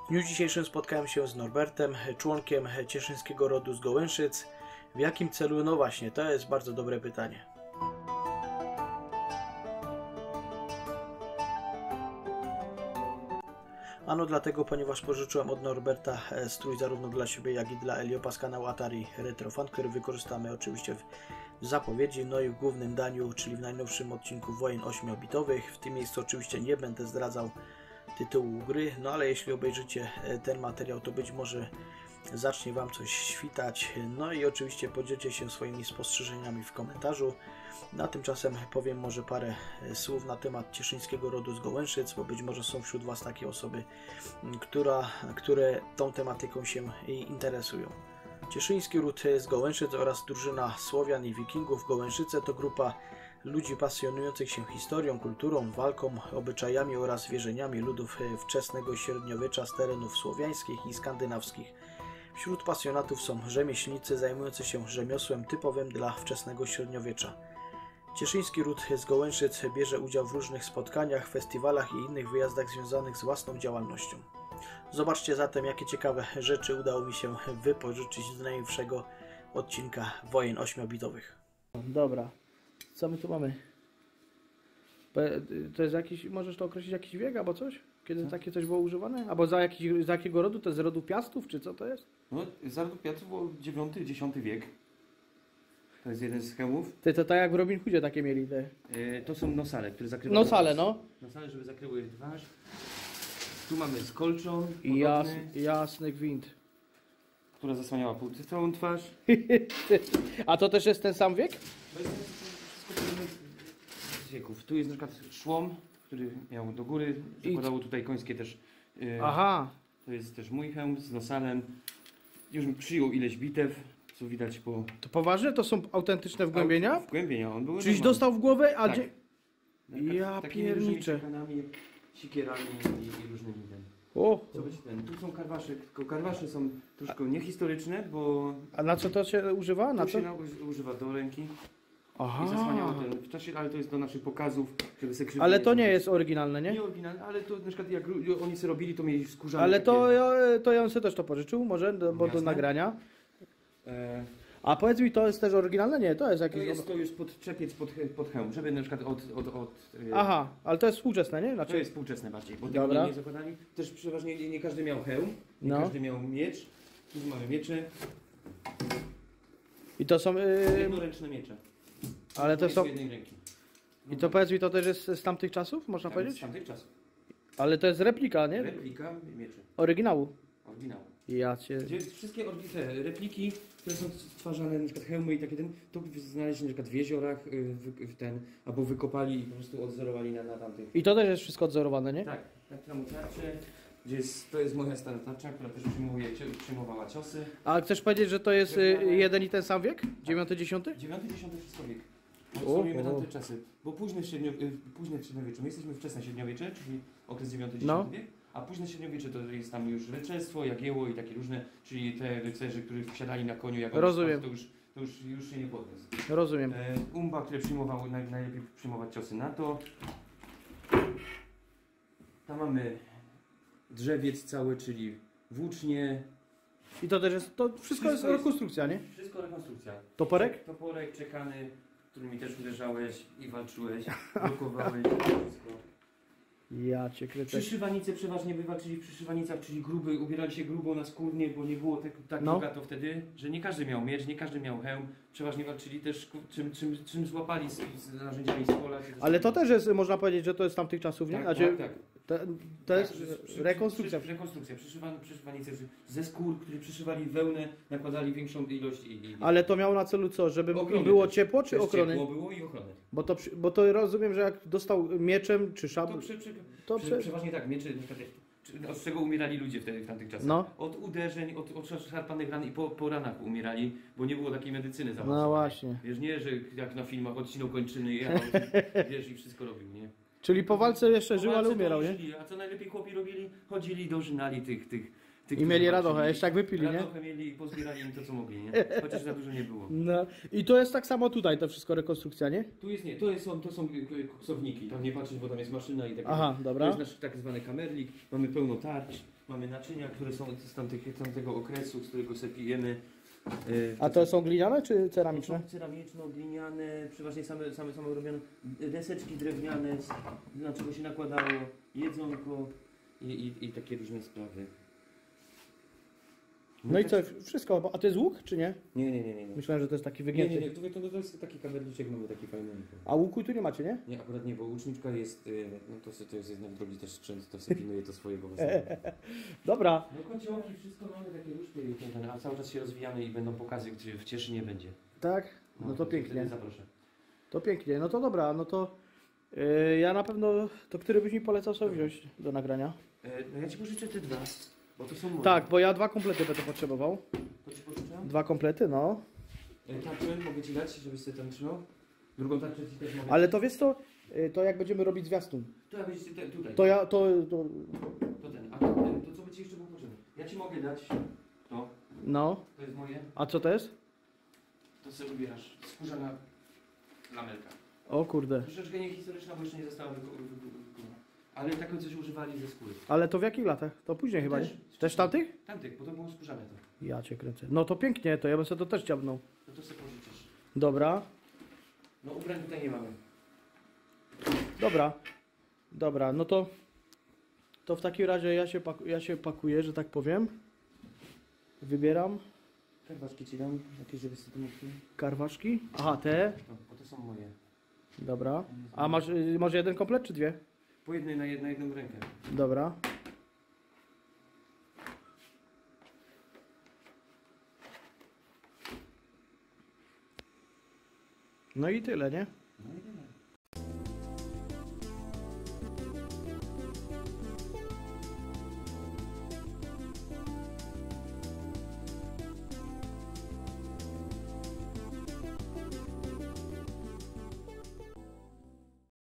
W dniu dzisiejszym spotkałem się z Norbertem, członkiem cieszyńskiego rodu z Gołęszyc. W jakim celu? No właśnie, to jest bardzo dobre pytanie. Ano dlatego, ponieważ pożyczyłem od Norberta strój zarówno dla siebie, jak i dla Eliopa z kanału Atari Retrofan, który wykorzystamy oczywiście w zapowiedzi, no i w głównym daniu, czyli w najnowszym odcinku Wojen 8-bitowych. W tym miejscu oczywiście nie będę zdradzał tytułu gry, no ale jeśli obejrzycie ten materiał, to być może zacznie Wam coś świtać, no i oczywiście podzielcie się swoimi spostrzeżeniami w komentarzu. A tymczasem powiem może parę słów na temat cieszyńskiego rodu z Gołęszyc, bo być może są wśród Was takie osoby, które tą tematyką się interesują. Cieszyński ród z Gołęszyc oraz drużyna Słowian i Wikingów Gołęszyce to grupa ludzi pasjonujących się historią, kulturą, walką, obyczajami oraz wierzeniami ludów wczesnego średniowiecza z terenów słowiańskich i skandynawskich. Wśród pasjonatów są rzemieślnicy zajmujący się rzemiosłem typowym dla wczesnego średniowiecza. Cieszyński ród z Gołęszyc bierze udział w różnych spotkaniach, festiwalach i innych wyjazdach związanych z własną działalnością. Zobaczcie zatem, jakie ciekawe rzeczy udało mi się wypożyczyć z najnowszego odcinka Wojen 8-bitowych. Dobra, co my tu mamy? To jest jakiś, możesz to określić jakiś wiek albo coś? Kiedy takie coś było używane? Albo za jakiego rodu? To jest z rodu Piastów, czy co to jest? No, z rodu Piastów było IX-X wiek. To jest jeden z hełmów. To tak jak w Robin Hoodzie takie mieli te. To są nosale, które zakrywają. Nosale, no. Nosale, żeby zakryły twarz. Tu mamy skolczon. I jasny gwint. Która zasłaniała całą twarz. A to też jest ten sam wiek? To jest wszystko z wieków. Tu jest na przykład szłom, który miał do góry. Zakładało tutaj końskie też. Aha. To jest też mój hełm z nosalem. Już przyjął ileś bitew. Co widać po... To poważnie? To są autentyczne wgłębienia? Wgłębienia. On był Czyś dostał w głowę, a tak. Ja pierniczę. Sikierami i różnymi ten. O. Co być ten? Tu są karwasze, tylko karwasze są troszkę niehistoryczne, bo... A na co to się używa? Na to co? się używa do ręki. Aha. I zasłaniało ten w czasie, ale to jest do naszych pokazów, żeby se krzywdy. Ale to nie jest oryginalne, nie? Nie oryginalne, ale to na przykład jak oni sobie robili, to mieli skórzane. Ale takie... to ja sobie też to pożyczył, może, bo do nagrania. A powiedz mi, to jest też oryginalne? Nie, to jest jakieś... To jest podczepiec pod hełm, żeby na przykład Aha, ale to jest współczesne, nie? To jest współczesne bardziej, bo tego nie zakładali. Też przeważnie nie każdy miał hełm, nie każdy miał miecz. Tu mamy miecze. I to są... Jednoręczne miecze. Ale to są... jednej ręki. I to powiedz mi, to też jest z tamtych czasów, można powiedzieć? Z tamtych czasów. Ale to jest replika, nie? Replika mieczy. Oryginału. Oryginału. Ja cię... Wszystkie te repliki, które są stwarzane, na przykład hełmy i takie to znaleźli na przykład w jeziorach, albo wykopali i po prostu odzorowali na tamtych. I to też jest wszystko odzorowane, nie? Tak, tak samo tarcze. To jest moja stara tarcza, która też przyjmowała ciosy. A chcesz powiedzieć, że to jest jeden i ten sam wiek? 9-10? 9-10 wszystko wiek. Odsłonimy tamte czasy, bo późne średniowiecze, my jesteśmy wczesne średniowiecze, czyli okres 9-10 wiek, a późne średniowiecze to jest tam już rycerstwo, jagiełło i takie różne, czyli te rycerze, którzy wsiadali na koniu, jak rozumiem. To już się nie podniósł. Rozumiem. Umba, które przyjmowały, najlepiej przyjmować ciosy na to. Tam mamy drzewiec cały, czyli włócznie. I to też jest, to wszystko jest rekonstrukcja, nie? Wszystko rekonstrukcja. Toporek? Toporek czekany, którymi też uderzałeś i walczyłeś, blokowałeś wszystko. Ja cię kręcę. Przyszywanice przeważnie wywalczyli w przyszywanicach, czyli ubierali się grubo na skórnie, bo nie było tak bogato wtedy, że nie każdy miał miecz, nie każdy miał hełm. Przeważnie walczyli też czym złapali z narzędziami z pola. Ale to też jest, można powiedzieć, że to jest z tamtych czasów, nie? Tak, znaczy, tak. To jest rekonstrukcja. Rekonstrukcja, przyszywanice ze skór, które przyszywali wełnę, nakładali większą ilość Ale to miało na celu co? Żeby im było ciepło, czy ochrony? Ciepło było i ochrony. Bo to rozumiem, że jak dostał mieczem czy szablą... Przeważnie tak, miecze, od czego umierali ludzie w tamtych czasach? No. Od uderzeń, od szarpanych ran i po ranach umierali, bo nie było takiej medycyny zaawansowanej. No właśnie. Wiesz, nie, że jak na filmach odcinał kończyny wiesz, i wszystko robił, nie? Czyli po walce jeszcze żył, ale umierał, nie? A co najlepiej chłopi robili? Chodzili, dożynali tych i mieli radochę, jeszcze jak wypili, nie? Radochę mieli i pozbierali im to, co mogli, nie? Chociaż za dużo nie było. No. I to jest tak samo tutaj, to wszystko rekonstrukcja, nie? Tu jest nie, to są koksowniki, tam nie patrzeć, bo tam jest maszyna i tak. Aha, dobra. To jest nasz tak zwany kamerlik, mamy pełno tarcz, Mamy naczynia, które są z tamtego okresu, z którego sobie pijemy. A to są gliniane czy To ceramiczne? są ceramiczno-gliniane, przeważnie same robione, deseczki drewniane, na czego się nakładało jedzonko i takie różne sprawy. No i co, wszystko, a to jest łuk czy nie? Nie. Myślałem, że to jest taki Nie, wygięty. to jest taki kamerliczek, mamy taki fajny. A łuku tu nie macie, nie? Nie, akurat nie, bo łuczniczka jest, no to jest jednak drogi też sprzęt, to sobie pilnuje to swojego własnego. Dobra. No kociołki, wszystko mamy takie różne, a cały czas się rozwijamy i będą pokazy, gdzie w Cieszynie będzie. Tak? No to pięknie. wtedy zaproszę. To pięknie, no to dobra, no to ja na pewno, to który byś mi polecał sobie wziąć do nagrania? No ja Ci pożyczę te dwa, bo to są moje. Tak, bo ja 2 komplety będę potrzebował. To Ci pożyczę? 2 komplety, no. Tarczę mogę Ci dać, żebyś sobie tam trzymał? Drugą tarczę Ci też mogę. Ale to wiesz co, to jak będziemy robić zwiastun, To ja będziesz tutaj. to ja, to To ten, a to co by Ci jeszcze było potrzebne? Ja Ci mogę dać to, no. to jest moje, A co to jest? to sobie ubierasz. Skórzana lamelka. O kurde. Troszeczkę niehistoryczna, bo jeszcze nie została wykonana. Ale taką coś używali ze skóry. Ale to w jakich latach? To później chyba, nie? Też tamtych? Tamtych, bo to było skórzane to. Ja cię kręcę. No to pięknie, to ja bym sobie to też ciągnął. No to sobie pożyczysz. Dobra, No ubrań tutaj nie mamy. dobra, no to w takim razie ja się pakuję, że tak powiem. Wybieram Karwaczki Ci dam, jakieś żeby sobie to mógł. karwaczki. Aha, te. No, bo to są moje. Dobra. A masz może jeden komplet czy 2? Po jednej na jedną rękę. Dobra. No i tyle, nie?